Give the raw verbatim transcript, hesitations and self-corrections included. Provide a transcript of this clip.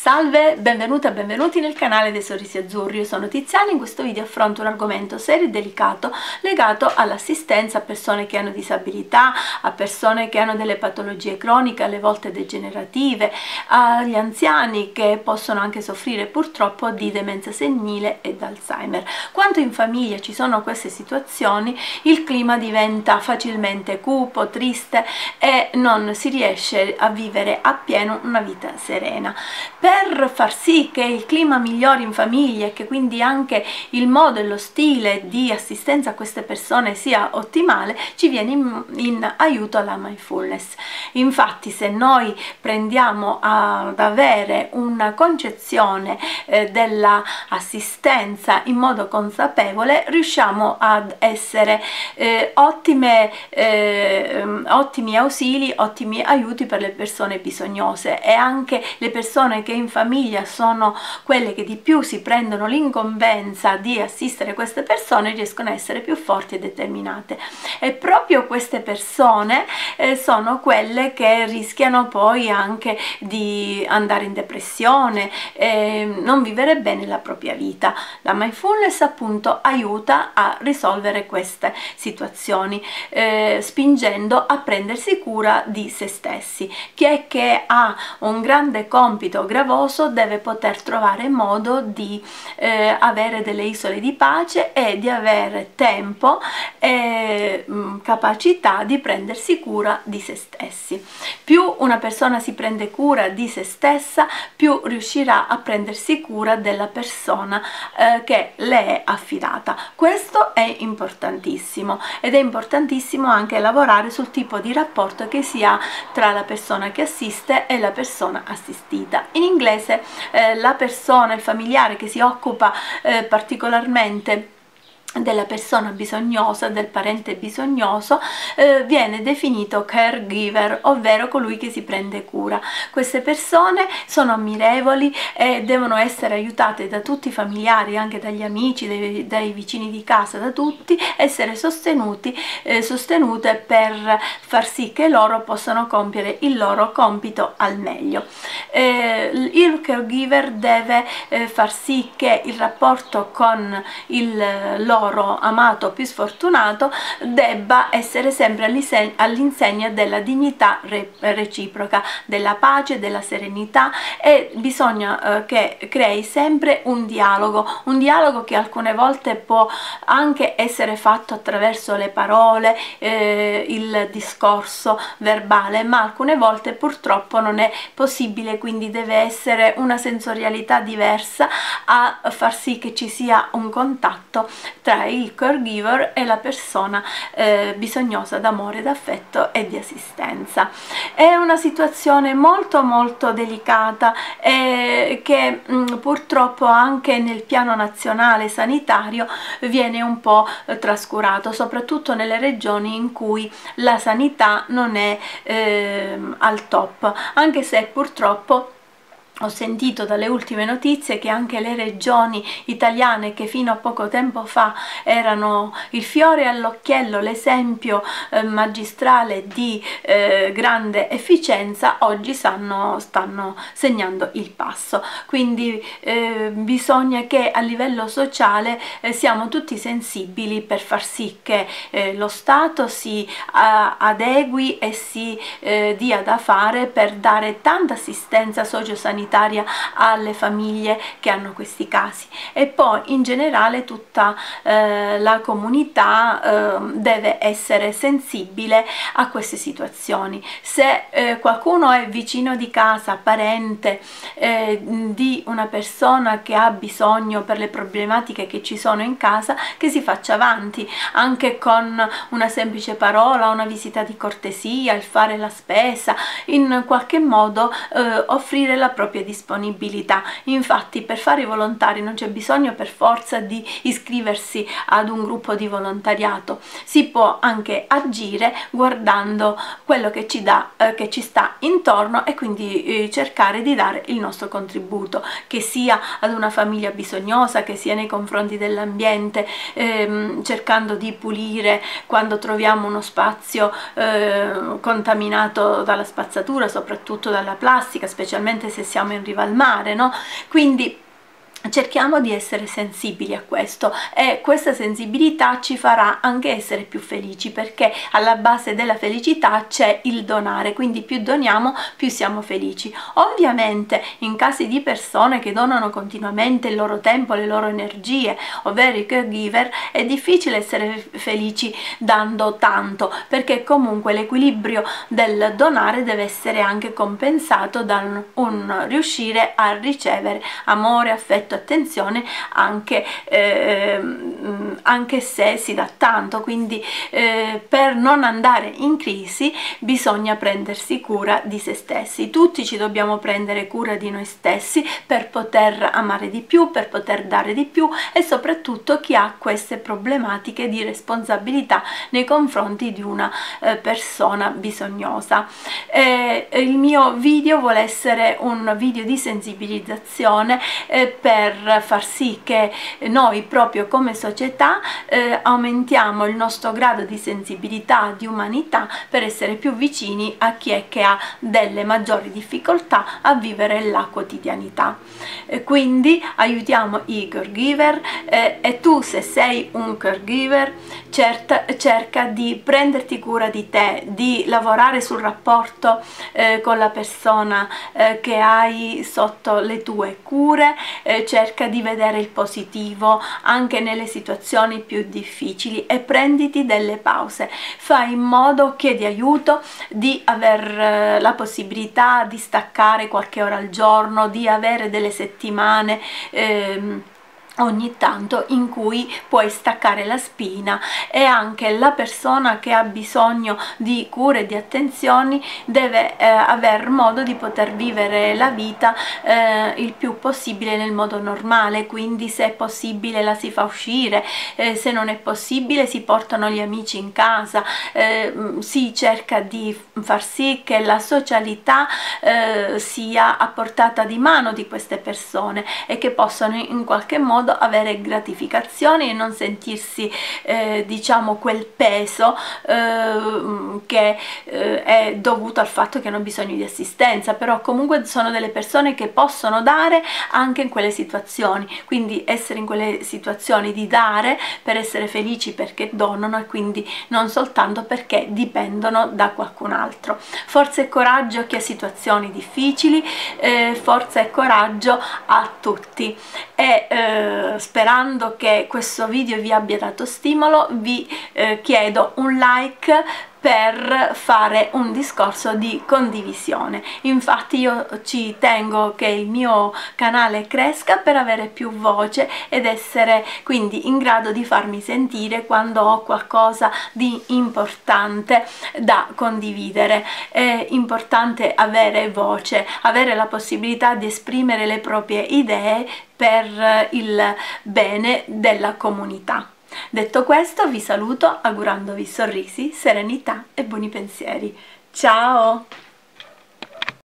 Salve, benvenute e benvenuti nel canale dei Sorrisi Azzurri. Io sono Tiziana. In questo video affronto un argomento serio e delicato legato all'assistenza a persone che hanno disabilità, a persone che hanno delle patologie croniche, alle volte degenerative, agli anziani che possono anche soffrire purtroppo di demenza senile ed Alzheimer. Quando in famiglia ci sono queste situazioni, il clima diventa facilmente cupo, triste e non si riesce a vivere appieno una vita serena. Per far sì che il clima migliori in famiglia e che quindi anche il modo e lo stile di assistenza a queste persone sia ottimale, ci viene in, in aiuto la mindfulness. Infatti, se noi prendiamo ad avere una concezione eh, dell'assistenza in modo consapevole, riusciamo ad essere eh, ottime, eh, ottimi ausili, ottimi aiuti per le persone bisognose, e anche le persone che in famiglia sono quelle che di più si prendono l'incombenza di assistere queste persone riescono a essere più forti e determinate, e proprio queste persone eh, sono quelle che rischiano poi anche di andare in depressione e non vivere bene la propria vita. La mindfulness appunto aiuta a risolvere queste situazioni eh, spingendo a prendersi cura di se stessi. Chi è che ha un grande compito gravoso deve poter trovare modo di eh, avere delle isole di pace e di avere tempo e mh, capacità di prendersi cura di se stessi. Più una persona si prende cura di se stessa, più riuscirà a prendersi cura della persona eh, che le è affidata. Questo è importantissimo, ed è importantissimo anche lavorare sul tipo di rapporto che si ha tra la persona che assiste e la persona assistita. In inglese eh, la persona, il familiare che si occupa eh, particolarmente della persona bisognosa, del parente bisognoso, eh, viene definito caregiver, ovvero colui che si prende cura. Queste persone sono ammirevoli e devono essere aiutate da tutti i familiari, anche dagli amici, dai, dai vicini di casa, da tutti, essere sostenuti, eh, sostenute per far sì che loro possano compiere il loro compito al meglio. Eh, il caregiver deve eh, far sì che il rapporto con il loro amato più sfortunato debba essere sempre all'insegna della dignità reciproca, della pace, della serenità, e bisogna eh, che crei sempre un dialogo, un dialogo che alcune volte può anche essere fatto attraverso le parole, eh, il discorso verbale, ma alcune volte purtroppo non è possibile, quindi deve essere una sensorialità diversa a far sì che ci sia un contatto tra il caregiver e la persona eh, bisognosa d'amore, d'affetto e di assistenza. È una situazione molto molto delicata eh, che mh, purtroppo anche nel piano nazionale sanitario viene un po' eh, trascurato, soprattutto nelle regioni in cui la sanità non è eh, al top, anche se purtroppo ho sentito dalle ultime notizie che anche le regioni italiane, che fino a poco tempo fa erano il fiore all'occhiello, l'esempio eh, magistrale di eh, grande efficienza, oggi stanno, stanno segnando il passo. Quindi eh, bisogna che a livello sociale eh, siamo tutti sensibili per far sì che eh, lo Stato si eh, adegui e si eh, dia da fare per dare tanta assistenza sociosanitaria alle famiglie che hanno questi casi, e poi in generale tutta eh, la comunità eh, deve essere sensibile a queste situazioni. Se eh, qualcuno è vicino di casa, parente eh, di una persona che ha bisogno per le problematiche che ci sono in casa, che si faccia avanti anche con una semplice parola, una visita di cortesia, il fare la spesa, in qualche modo eh, offrire la propria disponibilità. Infatti per fare i volontari non c'è bisogno per forza di iscriversi ad un gruppo di volontariato, si può anche agire guardando quello che ci dà, eh, che ci sta intorno, e quindi eh, cercare di dare il nostro contributo, che sia ad una famiglia bisognosa, che sia nei confronti dell'ambiente, ehm, cercando di pulire quando troviamo uno spazio eh, contaminato dalla spazzatura, soprattutto dalla plastica, specialmente se siamo siamo in riva al mare, no? Quindi cerchiamo di essere sensibili a questo, e questa sensibilità ci farà anche essere più felici, perché alla base della felicità c'è il donare, quindi più doniamo più siamo felici. Ovviamente in casi di persone che donano continuamente il loro tempo, le loro energie, ovvero i caregiver, è difficile essere felici dando tanto, perché comunque l'equilibrio del donare deve essere anche compensato da un, un riuscire a ricevere amore, affetto, attenzione, anche, eh, anche se si dà tanto. Quindi eh, per non andare in crisi bisogna prendersi cura di se stessi. Tutti ci dobbiamo prendere cura di noi stessi per poter amare di più, per poter dare di più, e soprattutto chi ha queste problematiche di responsabilità nei confronti di una eh, persona bisognosa. Eh, il mio video vuole essere un video di sensibilizzazione eh, per per far sì che noi proprio come società eh, aumentiamo il nostro grado di sensibilità, di umanità, per essere più vicini a chi è che ha delle maggiori difficoltà a vivere la quotidianità. Eh, quindi aiutiamo i caregiver, eh, e tu, se sei un caregiver, certa, cerca di prenderti cura di te, di lavorare sul rapporto eh, con la persona eh, che hai sotto le tue cure. eh, cerca di vedere il positivo anche nelle situazioni più difficili e prenditi delle pause. Fai in modo, chiedi aiuto, di aver la possibilità di staccare qualche ora al giorno, di avere delle settimane ehm, ogni tanto in cui puoi staccare la spina, e anche la persona che ha bisogno di cure e di attenzioni deve eh, aver modo di poter vivere la vita eh, il più possibile nel modo normale. Quindi se è possibile la si fa uscire, eh, se non è possibile si portano gli amici in casa, eh, si cerca di far sì che la socialità eh, sia a portata di mano di queste persone e che possano in qualche modo avere gratificazioni e non sentirsi eh, diciamo quel peso eh, che eh, è dovuto al fatto che hanno bisogno di assistenza. Però comunque sono delle persone che possono dare anche in quelle situazioni, quindi essere in quelle situazioni di dare per essere felici perché donano, e quindi non soltanto perché dipendono da qualcun altro. Forza e coraggio a chi ha situazioni difficili, eh, forza e coraggio a tutti, e eh, sperando che questo video vi abbia dato stimolo, vi eh, chiedo un like per fare un discorso di condivisione. Infatti io ci tengo che il mio canale cresca per avere più voce ed essere quindi in grado di farmi sentire quando ho qualcosa di importante da condividere. È importante avere voce, avere la possibilità di esprimere le proprie idee per il bene della comunità. Detto questo, vi saluto augurandovi sorrisi, serenità e buoni pensieri. Ciao!